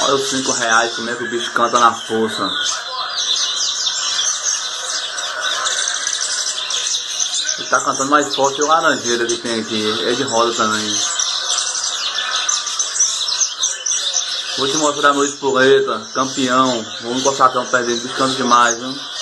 Olha os R$5, como é que o bicho canta na força. Ele tá cantando mais forte o laranjeira que tem aqui. É de roda também. Vou te mostrar meu espoleta, campeão. Vamos encostar tão perto dele, bicho canta demais, viu?